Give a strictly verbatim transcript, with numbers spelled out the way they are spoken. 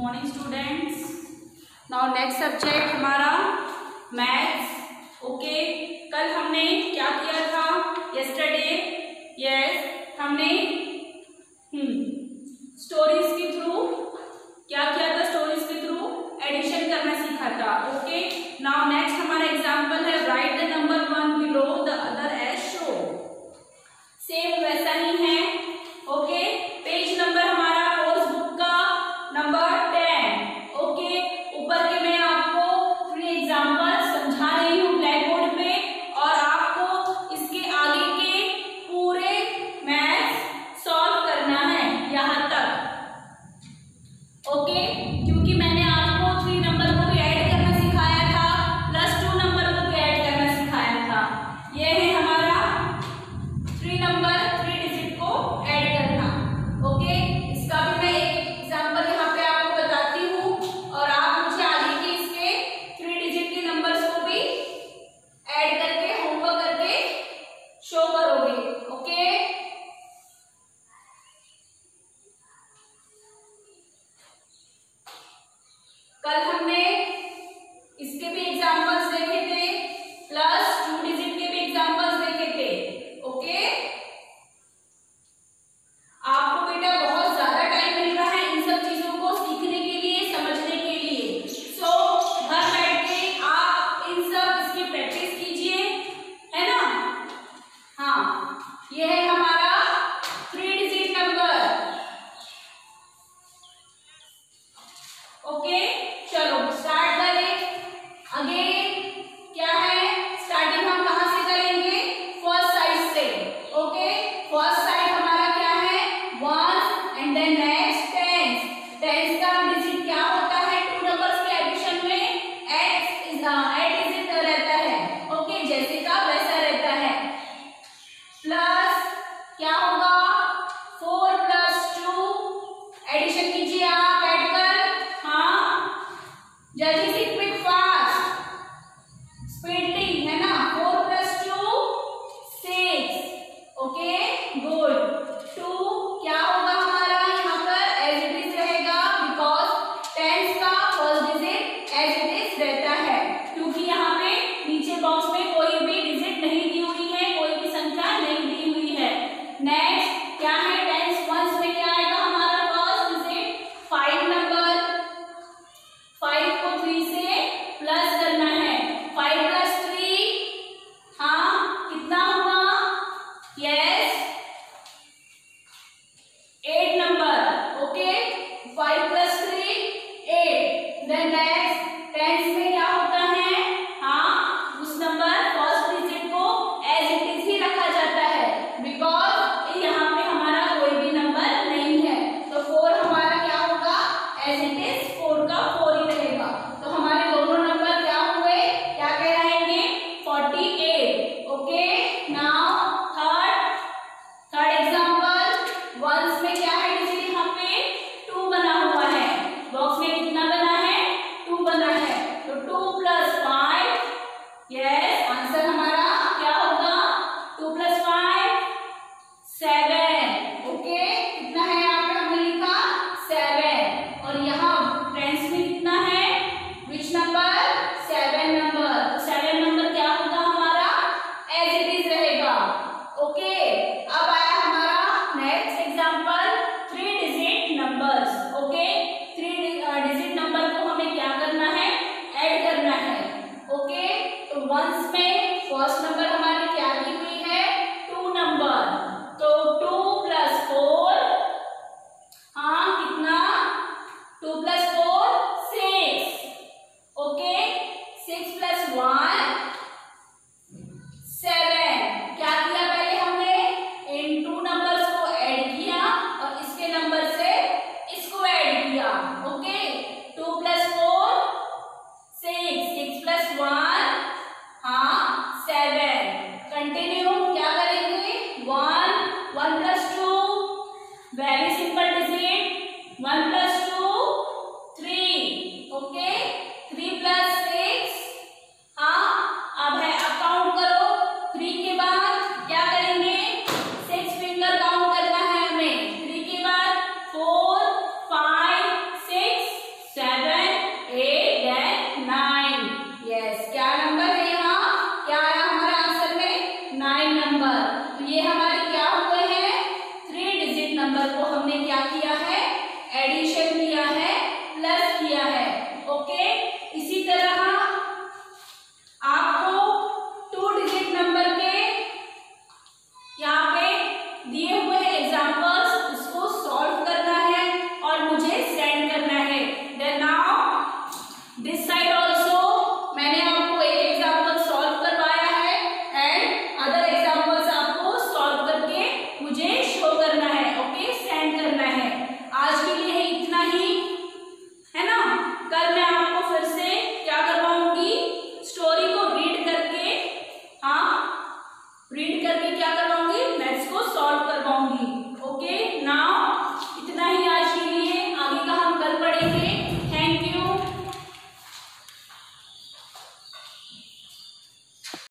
Morning students. Now next subject हमारा maths. Okay, कल हमने क्या किया था? यस्टरडे यस हमने स्टोरीज के थ्रू क्या किया था? स्टोरीज के थ्रू एडिशन करना सीखा था। ओके, नाउ नेक्स्ट हमारा एग्जांपल है write the number one below the other as show. Same वैसा ही है। ओके, पेज नंबर हमारा कोर्स बुक का नंबर टेन। ओके, ऊपर के मैं आपको थ्री एग्जांपल समझा रही हूँ ब्लैक बोर्ड पे और आपको इसके आगे के पूरे मैथ्स सॉल्व करना है यहाँ तक। ओके, क्योंकि मैंने आपको थ्री नंबर को भी ऐड करना सिखाया था, प्लस टू नंबर को भी ऐड करना सिखाया था। ये है हमारा थ्री नंबर थ्री डिजिट को ऐड करना। ओके, इसका भी मैं एक एग्जांपल यहाँ पे आपको बताती हूँ और आप मुझे आगे के इसके थ्री डिजिट के नंबर्स को भी ऐड करके होमवर्क करके शो करोगे। ओके, कल हमने इसके भी एग्जांपल्स देखे थे, प्लस टू डिजिट के भी एग्जांपल्स देखे थे। ओके, आपको बेटा बहुत ज्यादा टाइम मिल रहा है इन सब चीजों को सीखने के लिए, समझने के लिए। सो so, घर बैठ के आप इन सब इसकी प्रैक्टिस कीजिए, है ना? हाँ, ये है हमारा थ्री डिजिट नंबर। ओके, चलो स्टार्ट करें। अगेन क्या है, स्टार्टिंग हम कहाँ से करेंगे? फर्स्ट साइड से। ओके, फर्स्ट साइड हमारा क्या है? One and then next tens. Tens का डिजिट क्या होता है? टू नंबर्स के एडिशन में एट इज एट डिजिट रहता है। ओके, जैसे का वैसा रहता है। प्लस क्या होगा? Four plus to. एडिशन कीजिए आप बैठकर। हाँ, जल्दी से, क्विक फास्ट, स्पीडिंग, है ना? Four plus two six. Okay, good. Two क्या होगा हमारा यहाँ पर? एज इट इज रहेगा, बिकॉज टेंस का first digit as it is रहता है, क्योंकि यहाँ पे नीचे बॉक्स में कोई भी डिजिट नहीं दी हुई है, कोई भी संख्या नहीं दी हुई है। नेक्स्ट क्या है? टेंस वंस में क्या आएगा हमारा first digit? Five number. Five को थ्री से प्लस करना है। फाइव प्लस थ्री, हाँ कितना हुआ? Yes, eight number. Okay, five plus three eight. Then next tens में क्या होता है? हाँ, उस नंबर फर्स्ट डिजिट को एज इट इज ही रखा जाता है, बिकॉज यहाँ पे हमारा कोई भी नंबर नहीं है। तो फोर हमारा क्या होगा? एज इट इज फोर का फोर ही रहेगा। तो हमारे दोनों नंबर क्या हुए? क्या कहलाएंगे? Forty eight. Okay, now third third example. Ones में क्या है डिजिट? यहाँ पे टू बना हुआ है। बॉक्स में कितना बना है? टू बना है। तो two plus five, yes, answer हमारा क्या होगा? Two plus five seven. Okay, कितना है यहाँ पे हमने लिखा? सेवन। और यहाँ टेंस में कितना है? Which number? Seven number. तो सेवन नंबर क्या होगा हमारा? एज इट इज रहेगा। Nine number. तो ये हमारे क्या हुए हैं, थ्री डिजिट नंबर को हमने क्या किया है, एडिशन किया है, प्लस किया है। ओके, इसी तरह आपको टू डिजिट नंबर के यहाँ पे दिए हुए एग्जांपल्स, इसको सॉल्व करना है और मुझे सेंड करना है। Then now this side also मैंने आपको एक एग्जांपल सॉल्व करवाया है एंड अदर एग्जांपल्स आपको सॉल्व करके मुझे शो करना है। ओके, सेंड करना है। आज के लिए इतना ही है ना। कल मैं आपको फिर से क्या करवाऊंगी, स्टोरी को रीड करके, हाँ रीड करके क्या करवाऊंगी, मैथ्स को सॉल्व